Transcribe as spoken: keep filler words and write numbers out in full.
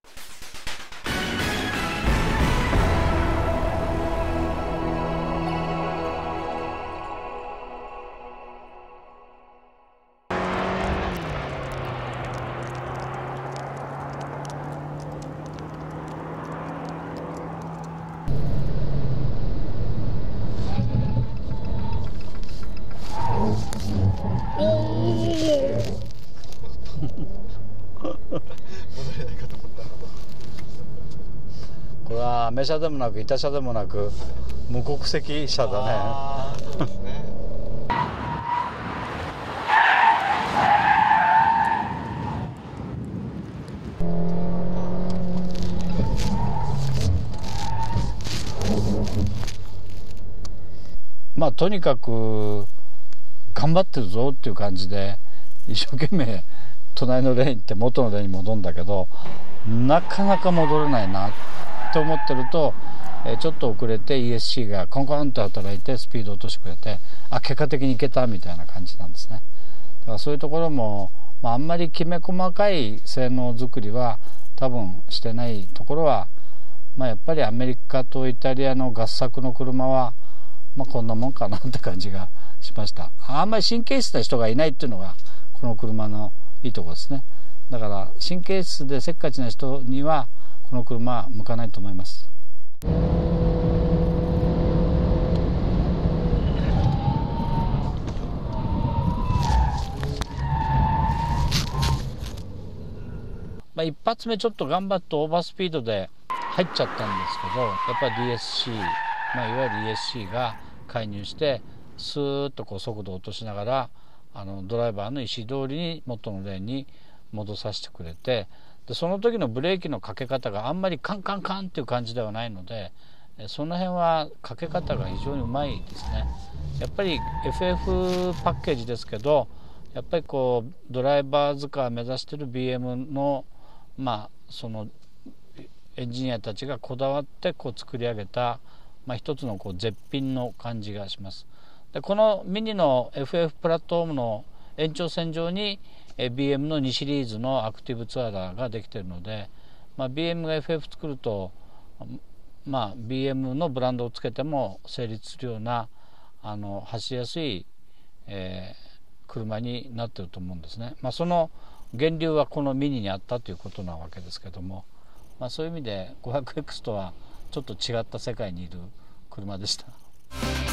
これはアメ車でもなくイタ車でもなく無国籍車だね。 あー、そうですね。 まあとにかく頑張ってるぞっていう感じで一生懸命隣のレーン行って元のレーンに戻るんだけど、なかなか戻れないなって思ってると、えちょっと遅れて イーエスシー がコンコンと働いてスピードを落としてくれて、あ、結果的にいけたみたいな感じなんですね。だからそういうところも、まあ、あんまりきめ細かい性能作りは多分してないところは、まあ、やっぱりアメリカとイタリアの合作の車は、まあ、こんなもんかなって感じがしました。あんまり神経質な人がいないっていうのがこの車のいいところですね。だから神経質でせっかちな人にはこの車は向かないと思います。まあ、一発目ちょっと頑張ってオーバースピードで入っちゃったんですけど、やっぱり ディーエスシー、まあ、いわゆる イーエスシー が介入してスーッとこう速度を落としながらあのドライバーの意思通りに元のレーンに戻させてくれて、でその時のブレーキのかけ方があんまりカンカンカンっていう感じではないので、その辺はかけ方が非常にうまいですね。やっぱり エフエフ パッケージですけど、やっぱりこうドライバー使いを目指している ビーエム のまあそのエンジニアたちがこだわってこう作り上げた、まあ、一つのこう絶品の感じがします。でこのミニの エフエフ プラットフォームの延長線上に ビーエム のにシリーズのアクティブツアラーができているので、まあ、ビーエム が エフエフ 作ると、まあ、ビーエム のブランドをつけても成立するようなあの走りやすい、えー、車になっていると思うんですね。まあ、その源流はこのミニにあったということなわけですけども、まあ、そういう意味で ごひゃくエックス とはちょっと違った世界にいる車でした。